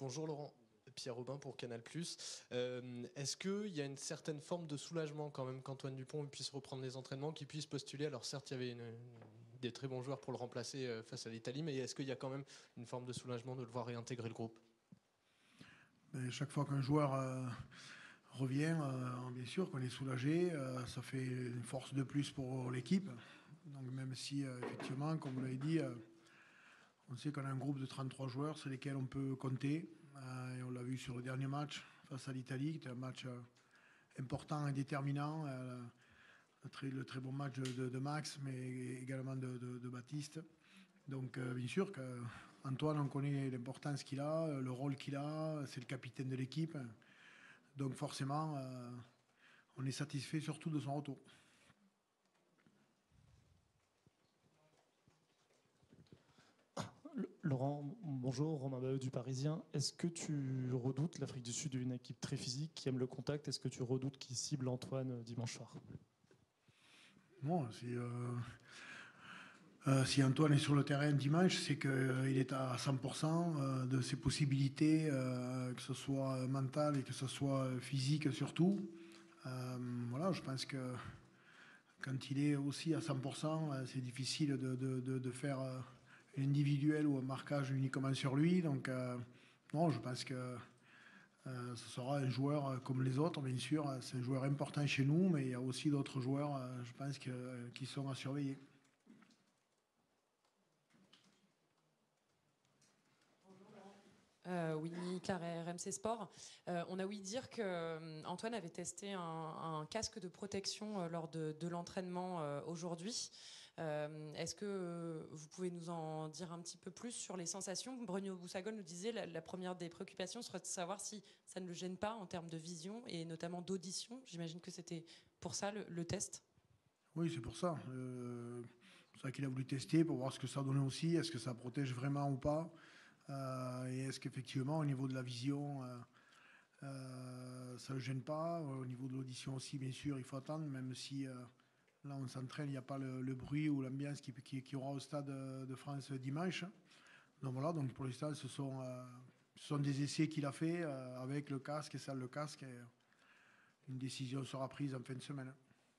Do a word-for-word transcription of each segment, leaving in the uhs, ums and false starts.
Bonjour Laurent, Pierre Robin pour Canal+. Euh, Est-ce qu'il y a une certaine forme de soulagement quand même qu'Antoine Dupont puisse reprendre les entraînements, qu'il puisse postuler? Alors certes, il y avait une, des très bons joueurs pour le remplacer euh, face à l'Italie, mais est-ce qu'il y a quand même une forme de soulagement de le voir réintégrer le groupe? Mais chaque fois qu'un joueur euh, revient, euh, bien sûr qu'on est soulagé, euh, ça fait une force de plus pour l'équipe. Donc même si euh, effectivement, comme vous l'avez dit, euh, on sait qu'on a un groupe de trente-trois joueurs sur lesquels on peut compter. Euh, et on l'a vu sur le dernier match face à l'Italie, qui était un match euh, important et déterminant. Euh, le, très, le très bon match de, de, de Max, mais également de, de, de Baptiste. Donc euh, bien sûr qu'Antoine, on connaît l'importance qu'il a, le rôle qu'il a, c'est le capitaine de l'équipe. Donc forcément, euh, on est satisfait surtout de son retour. Laurent, bonjour, Romain Baheux du Parisien. Est-ce que tu redoutes, l'Afrique du Sud est une équipe très physique qui aime le contact, est-ce que tu redoutes qu'il cible Antoine dimanche soir? Bon, si, euh, euh, si Antoine est sur le terrain dimanche, c'est qu'il euh, est à cent pour cent euh, de ses possibilités, euh, que ce soit mental et que ce soit physique surtout. Euh, voilà, je pense que quand il est aussi à cent pour cent, euh, c'est difficile de, de, de, de faire euh, un individuel ou un marquage uniquement sur lui. Donc, euh, non, je pense que Euh, ce sera un joueur euh, comme les autres, bien sûr. C'est un joueur important chez nous, mais il y a aussi d'autres joueurs, euh, je pense, que, euh, qui sont à surveiller. Euh, Winnie Claret, R M C Sport. Euh, on a ouï dire que euh, Antoine avait testé un, un casque de protection euh, lors de, de l'entraînement euh, aujourd'hui. Euh, Est-ce que euh, vous pouvez nous en dire un petit peu plus sur les sensations? Bruno Boussagol nous disait la, la première des préoccupations serait de savoir si ça ne le gêne pas en termes de vision et notamment d'audition. J'imagine que c'était pour ça le, le test. Oui, c'est pour ça. Euh, c'est ça qu'il a voulu tester pour voir ce que ça donnait aussi. Est-ce que ça protège vraiment ou pas? Euh, Et est-ce qu'effectivement, au niveau de la vision, euh, euh, ça ne le gêne pas? Au niveau de l'audition aussi, bien sûr, il faut attendre, même si euh, là, on s'entraîne, il n'y a pas le, le bruit ou l'ambiance qui, qui, qui aura au Stade de France dimanche. Donc voilà, donc pour l'instant, ce sont, euh, ce sont des essais qu'il a fait euh, avec le casque et sans le casque. Et une décision sera prise en fin de semaine.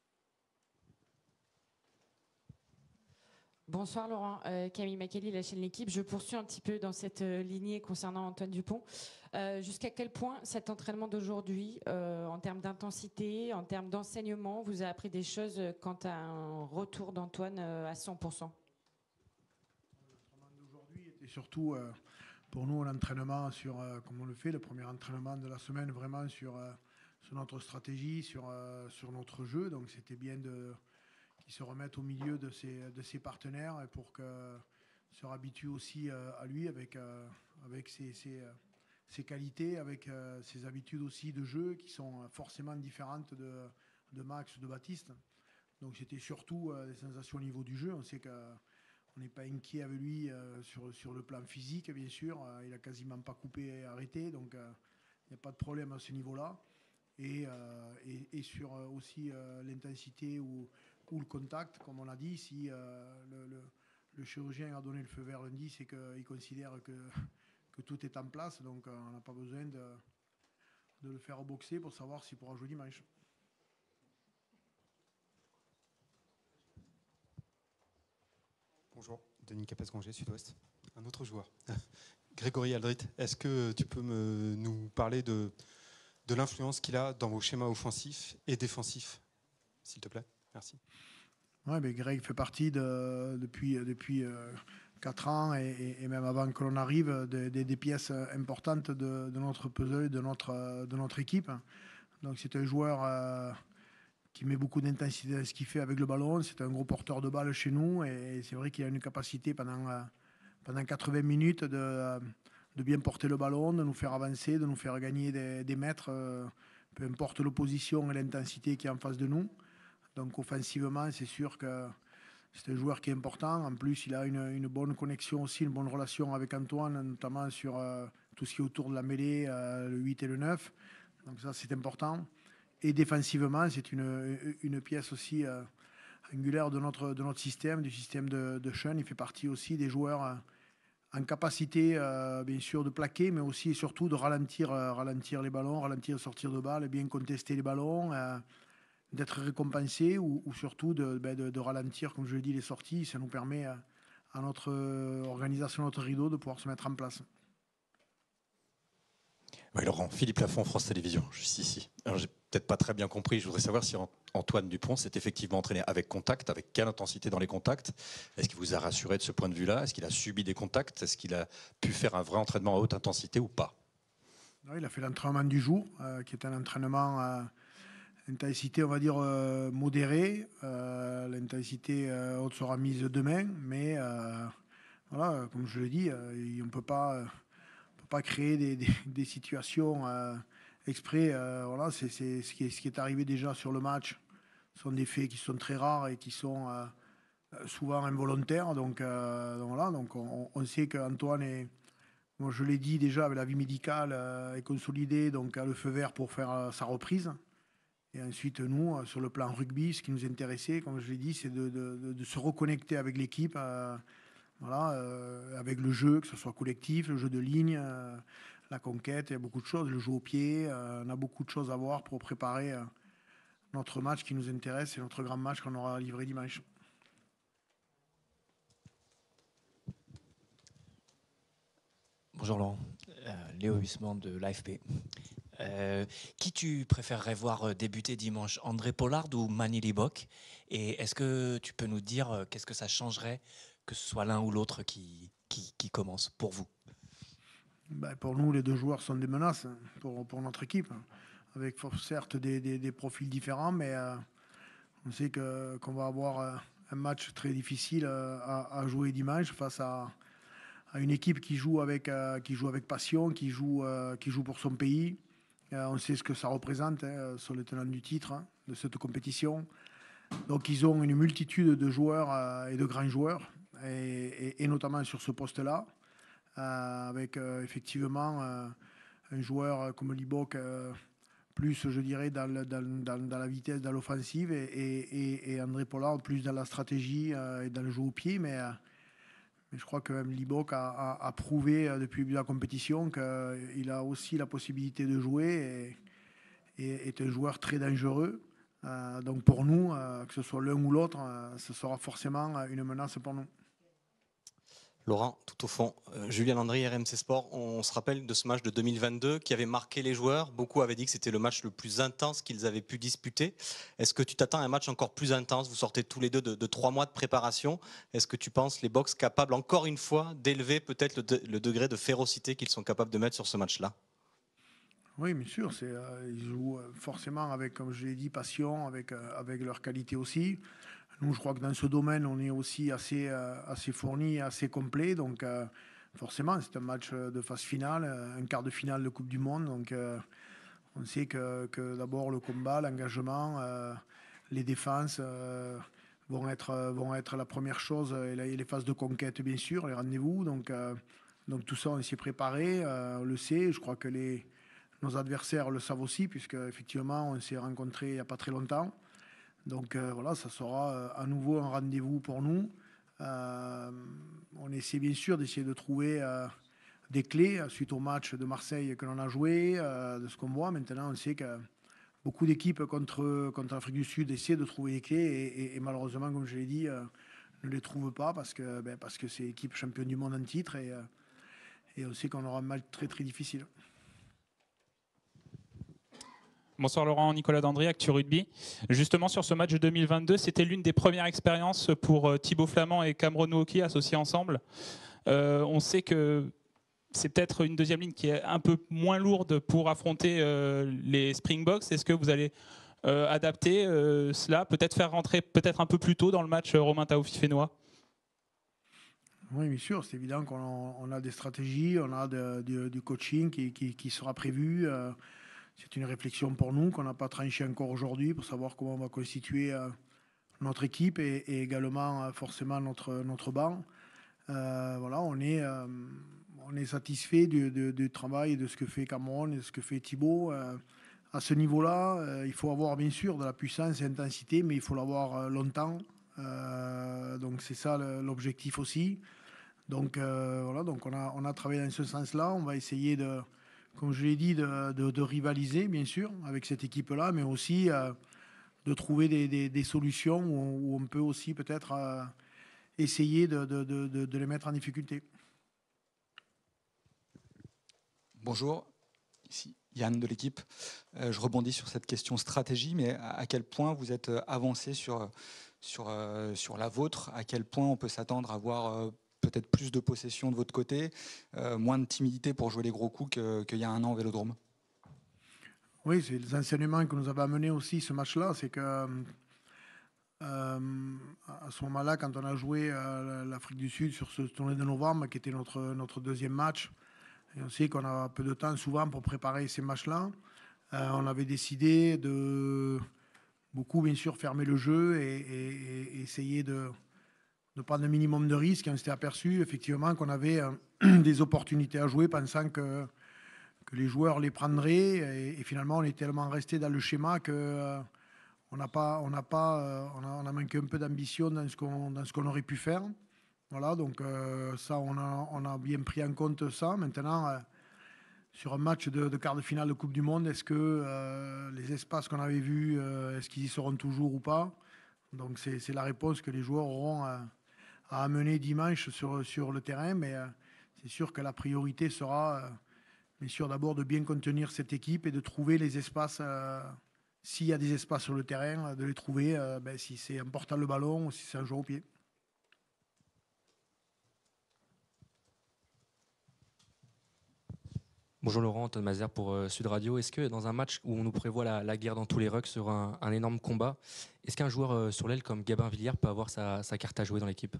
Bonsoir Laurent, euh, Camille Makeli, la chaîne L'équipe. Je poursuis un petit peu dans cette euh, lignée concernant Antoine Dupont. Euh, Jusqu'à quel point cet entraînement d'aujourd'hui, euh, en termes d'intensité, en termes d'enseignement, vous a appris des choses quant à un retour d'Antoine euh, à cent pour cent? L'entraînement d'aujourd'hui était surtout euh, pour nous l'entraînement sur, euh, comme on le fait, le premier entraînement de la semaine, vraiment sur, euh, sur notre stratégie, sur, euh, sur notre jeu. Donc c'était bien de qu'ils se remettent au milieu de ses, de ses partenaires et pour qu'ils se habituent aussi euh, à lui avec, euh, avec ses, ses, euh, ses qualités, avec euh, ses habitudes aussi de jeu qui sont forcément différentes de, de Max ou de Baptiste. Donc c'était surtout euh, des sensations au niveau du jeu. On sait qu'on n'est pas inquiet avec lui euh, sur, sur le plan physique, bien sûr. Euh, il a quasiment pas coupé et arrêté, donc euh, il n'y a pas de problème à ce niveau-là. Et, euh, et, et sur euh, aussi euh, l'intensité ou, ou le contact, comme on l'a dit, si euh, le, le, le chirurgien a donné le feu vert lundi, c'est qu'il considère que, que tout est en place, donc euh, on n'a pas besoin de, de le faire boxer pour savoir s'il pourra jouer dimanche. Bonjour, Denis Capes-Granger, Sud-Ouest. Un autre joueur. Grégory Aldrit, est-ce que tu peux me, nous parler de, de l'influence qu'il a dans vos schémas offensifs et défensifs, s'il te plaît? Merci. Ouais, mais Greg fait partie de, depuis, depuis euh, quatre ans et, et, même avant que l'on arrive de, de, des pièces importantes de, de notre puzzle, de notre, de notre équipe. Donc c'est un joueur euh, qui met beaucoup d'intensité dans ce qu'il fait avec le ballon. C'est un gros porteur de balle chez nous et c'est vrai qu'il a une capacité pendant, euh, pendant quatre-vingts minutes de, euh, de bien porter le ballon, de nous faire avancer, de nous faire gagner des, des mètres, euh, peu importe l'opposition et l'intensité qui est en face de nous. Donc offensivement, c'est sûr que c'est un joueur qui est important. En plus, il a une, une bonne connexion aussi, une bonne relation avec Antoine, notamment sur euh, tout ce qui est autour de la mêlée, euh, le huit et le neuf. Donc ça, c'est important. Et défensivement, c'est une, une pièce aussi euh, angulaire de notre, de notre système, du système de, de Sean. Il fait partie aussi des joueurs euh, en capacité, euh, bien sûr, de plaquer, mais aussi et surtout de ralentir, euh, ralentir les ballons, ralentir, sortir de balle, bien contester les ballons, euh, d'être récompensé ou, ou surtout de, ben, de, de ralentir, comme je l'ai dit, les sorties. Ça nous permet à, à notre organisation, notre rideau, de pouvoir se mettre en place. Oui, Laurent, Philippe Lafont, France Télévisions, juste ici. Alors, j'ai peut-être pas très bien compris, je voudrais savoir si Antoine Dupont s'est effectivement entraîné avec contact, avec quelle intensité dans les contacts. Est-ce qu'il vous a rassuré de ce point de vue-là? Est-ce qu'il a subi des contacts? Est-ce qu'il a pu faire un vrai entraînement à haute intensité ou pas? Oui, il a fait l'entraînement du jour, euh, qui est un entraînement à intensité, on va dire, euh, modérée. Euh, L'intensité euh, haute sera mise demain, mais euh, voilà, comme je le dis, euh, on ne peut pas... Euh, pas créer des, des, des situations euh, exprès. Euh, voilà, c'est ce qui, est, ce qui est arrivé déjà sur le match. Ce sont des faits qui sont très rares et qui sont euh, souvent involontaires. Donc, euh, donc voilà, donc on, on sait qu'Antoine est, moi je l'ai dit déjà, avec la vie médicale euh, est consolidée, donc a le feu vert pour faire euh, sa reprise. Et ensuite, nous, euh, sur le plan rugby, ce qui nous intéressait, comme je l'ai dit, c'est de, de, de, de se reconnecter avec l'équipe. Euh, Voilà, euh, avec le jeu, que ce soit collectif, le jeu de ligne, euh, la conquête, il y a beaucoup de choses, le jeu au pied, euh, on a beaucoup de choses à voir pour préparer euh, notre match qui nous intéresse et notre grand match qu'on aura livré dimanche. Bonjour Laurent, euh, Léo Hussman de l'A F P. Euh, qui tu préférerais voir débuter dimanche, André Pollard ou Manny Libok? Et est-ce que tu peux nous dire euh, qu'est-ce que ça changerait que ce soit l'un ou l'autre qui, qui, qui commence pour vous? Ben, pour nous, les deux joueurs sont des menaces pour, pour notre équipe, avec certes des, des, des profils différents, mais euh, on sait que, qu'on va avoir euh, un match très difficile euh, à, à jouer dimanche face à, à une équipe qui joue avec, euh, qui joue avec passion, qui joue, euh, qui joue pour son pays. Euh, on sait ce que ça représente hein, sur le tenant du titre hein, de cette compétition. Donc ils ont une multitude de joueurs euh, et de grands joueurs. Et, et, et notamment sur ce poste-là, euh, avec euh, effectivement euh, un joueur comme Libok, euh, plus je dirais dans, le, dans, dans, dans la vitesse, dans l'offensive, et, et, et André Pollard plus dans la stratégie euh, et dans le jeu au pied. Mais, euh, mais je crois que même Libok a, a, a prouvé euh, depuis le début de la compétition qu'il a aussi la possibilité de jouer et, et est un joueur très dangereux. Euh, donc pour nous, euh, que ce soit l'un ou l'autre, euh, ce sera forcément une menace pour nous. Laurent, tout au fond, euh, Julien Landry, R M C Sport, on se rappelle de ce match de deux mille vingt-deux qui avait marqué les joueurs. Beaucoup avaient dit que c'était le match le plus intense qu'ils avaient pu disputer. Est-ce que tu t'attends à un match encore plus intense? Vous sortez tous les deux de, de trois mois de préparation. Est-ce que tu penses les Box capables, encore une fois, d'élever peut-être le, de, le degré de férocité qu'ils sont capables de mettre sur ce match-là? Oui, bien sûr. C'est, euh, ils jouent forcément avec, comme je l'ai dit, passion, avec, euh, avec leur qualité aussi. Nous, je crois que dans ce domaine, on est aussi assez, euh, assez fourni, assez complet. Donc, euh, forcément, c'est un match de phase finale, un quart de finale de Coupe du Monde. Donc, euh, on sait que, que d'abord, le combat, l'engagement, euh, les défenses euh, vont, être, vont être la première chose. Et les phases de conquête, bien sûr, les rendez-vous. Donc, euh, donc tout ça, on s'y est préparé. Euh, on le sait. Je crois que les, nos adversaires le savent aussi, puisque effectivement, on s'est rencontrés il n'y a pas très longtemps. Donc euh, voilà, ça sera euh, à nouveau un rendez-vous pour nous. Euh, on essaie bien sûr d'essayer de trouver euh, des clés euh, suite au match de Marseille que l'on a joué, euh, de ce qu'on voit. Maintenant, on sait que beaucoup d'équipes contre, contre l'Afrique du Sud essaient de trouver des clés et, et, et malheureusement, comme je l'ai dit, euh, ne les trouvent pas parce que, ben, parce que c'est l'équipe championne du monde en titre et, euh, et on sait qu'on aura un match très très difficile. Bonsoir Laurent, Nicolas Dandry, Actu Rugby. Justement sur ce match de deux mille vingt-deux, c'était l'une des premières expériences pour Thibaut Flamand et Cameron Wauquiez associés ensemble. Euh, on sait que c'est peut-être une deuxième ligne qui est un peu moins lourde pour affronter euh, les Springboks. Est-ce que vous allez euh, adapter euh, cela, peut-être faire rentrer peut-être un peu plus tôt dans le match Romain Taofifénois? Oui, bien sûr, c'est évident qu'on on a des stratégies, on a de, de, du coaching qui, qui, qui sera prévu. Euh, C'est une réflexion pour nous qu'on n'a pas tranché encore aujourd'hui pour savoir comment on va constituer euh, notre équipe et, et également euh, forcément notre, notre banc. Euh, voilà, on est, euh, on est satisfait du, du, du travail et de ce que fait Cameron et de ce que fait Thibaut. Euh, à ce niveau-là, euh, il faut avoir bien sûr de la puissance et intensité, mais il faut l'avoir euh, longtemps. Euh, donc c'est ça le, l'objectif aussi. Donc euh, voilà, donc on a, on a travaillé dans ce sens-là. On va essayer de, comme je l'ai dit, de, de, de rivaliser, bien sûr, avec cette équipe-là, mais aussi euh, de trouver des, des, des solutions où on, où on peut aussi peut-être euh, essayer de, de, de, de les mettre en difficulté. Bonjour, ici Yann de l'équipe. Euh, je rebondis sur cette question stratégie, mais à quel point vous êtes avancé sur, sur, euh, sur la vôtre? À quel point on peut s'attendre à avoir euh, peut-être plus de possession de votre côté, euh, moins de timidité pour jouer les gros coups qu'il que y a un an au Vélodrome? Oui, c'est les enseignements que nous avait amenés aussi ce match-là, c'est que euh, à ce moment-là, quand on a joué euh, l'Afrique du Sud sur ce tournoi de novembre, qui était notre, notre deuxième match, et on sait qu'on a peu de temps souvent pour préparer ces matchs-là, euh, on avait décidé de beaucoup, bien sûr, fermer le jeu et, et, et essayer de, de prendre un minimum de risques. Et on s'était aperçu effectivement qu'on avait euh, des opportunités à jouer, pensant que que les joueurs les prendraient et, et finalement on est tellement resté dans le schéma que euh, on n'a pas on n'a pas euh, on, a, on a manqué un peu d'ambition dans ce qu'on dans ce qu'on aurait pu faire. Voilà, donc euh, ça on a on a bien pris en compte ça. Maintenant euh, sur un match de, de quart de finale de Coupe du Monde, est-ce que euh, les espaces qu'on avait vus euh, est-ce qu'ils y seront toujours ou pas? Donc c'est c'est la réponse que les joueurs auront à, à amener dimanche sur sur le terrain, mais euh, c'est sûr que la priorité sera euh, bien sûr d'abord de bien contenir cette équipe et de trouver les espaces, euh, s'il y a des espaces sur le terrain, de les trouver, euh, ben, si c'est en portant le ballon ou si c'est en jouant au pied. Bonjour Laurent, Antoine Mazer pour euh, Sud Radio. Est-ce que dans un match où on nous prévoit la, la guerre dans tous les rucks sur un, un énorme combat, est-ce qu'un joueur euh, sur l'aile comme Gabin Villière peut avoir sa, sa carte à jouer dans l'équipe?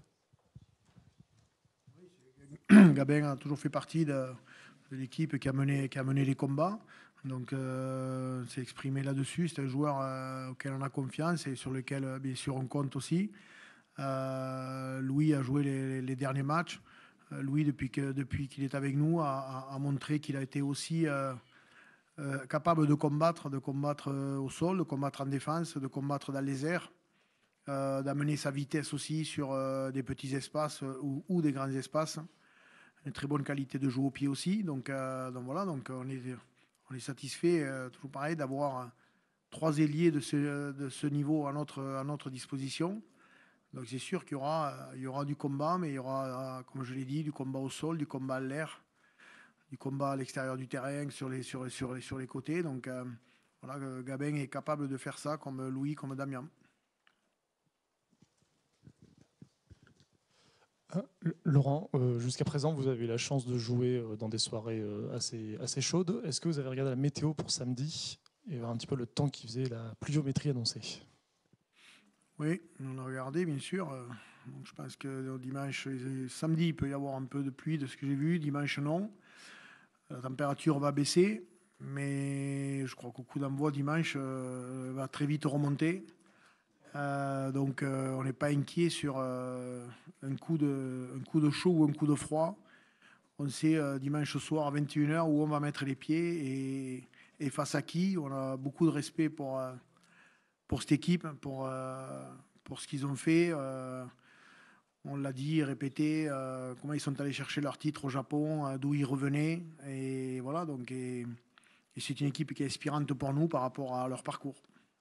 Gabin a toujours fait partie de, de l'équipe qui a mené, qui a mené les combats. Donc, euh, c'est exprimé là-dessus. C'est un joueur euh, auquel on a confiance et sur lequel, euh, bien sûr, on compte aussi. Euh, Louis a joué les, les derniers matchs. Euh, Louis, depuis que, depuis qu'il est avec nous, a, a, a montré qu'il a été aussi euh, euh, capable de combattre, de combattre euh, au sol, de combattre en défense, de combattre dans les airs, euh, d'amener sa vitesse aussi sur euh, des petits espaces euh, ou, ou des grands espaces. Une très bonne qualité de jeu au pied aussi. Donc, euh, donc voilà, donc on est, on est satisfait, euh, toujours pareil, d'avoir euh, trois ailiers de ce, de ce niveau à notre, à notre disposition. Donc c'est sûr qu'il y aura, euh, il y aura du combat, mais il y aura, euh, comme je l'ai dit, du combat au sol, du combat à l'air, du combat à l'extérieur du terrain, sur les, sur, sur, sur les côtés. Donc euh, voilà, Gabin est capable de faire ça, comme Louis, comme Damien. Laurent, euh, jusqu'à présent, vous avez eu la chance de jouer euh, dans des soirées euh, assez, assez chaudes. Est-ce que vous avez regardé la météo pour samedi et voir un petit peu le temps qui faisait la pluviométrie annoncée? Oui, on a regardé, bien sûr. Donc, je pense que dimanche, samedi, il peut y avoir un peu de pluie de ce que j'ai vu. Dimanche, non. La température va baisser, mais je crois qu'au coup d'envoi, dimanche, euh, va très vite remonter. Euh, donc euh, on n'est pas inquiet sur euh, un, coup de, un coup de chaud ou un coup de froid. On sait euh, dimanche soir à vingt et une heures où on va mettre les pieds et, et face à qui. On a beaucoup de respect pour, euh, pour cette équipe, pour, euh, pour ce qu'ils ont fait. Euh, on l'a dit, répété, euh, comment ils sont allés chercher leur titre au Japon, euh, d'où ils revenaient. Et voilà, donc et, et c'est une équipe qui est inspirante pour nous par rapport à leur parcours.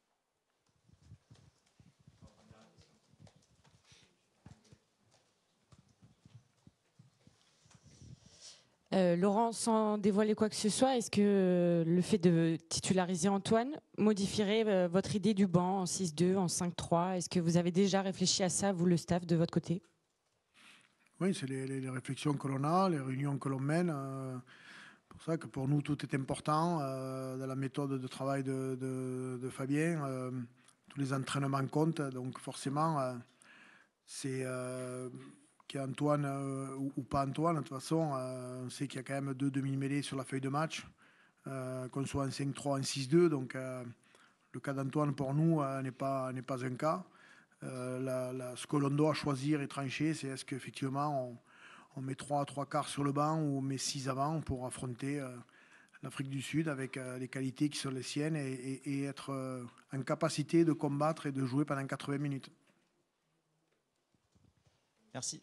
Euh, Laurent, sans dévoiler quoi que ce soit, est-ce que euh, le fait de titulariser Antoine modifierait euh, votre idée du banc en six deux, en cinq trois? Est-ce que vous avez déjà réfléchi à ça, vous, le staff, de votre côté? Oui, c'est les, les, les réflexions que l'on a, les réunions que l'on mène. Euh, c'est pour ça que pour nous, tout est important euh, dans la méthode de travail de, de, de Fabien. Euh, tous les entraînements comptent, donc forcément, euh, c'est... Euh, Antoine euh, ou, ou pas Antoine, de toute façon, euh, on sait qu'il y a quand même deux demi-mêlées sur la feuille de match, euh, qu'on soit en cinq trois, en six deux. Donc, euh, le cas d'Antoine, pour nous, euh, n'est pas, n'est pas un cas. Euh, la, la, ce que l'on doit choisir et trancher, c'est est-ce qu'effectivement, on, on met trois, trois quarts sur le banc ou on met six avant pour affronter euh, l'Afrique du Sud avec euh, les qualités qui sont les siennes et, et, et être euh, en capacité de combattre et de jouer pendant quatre-vingts minutes. Merci.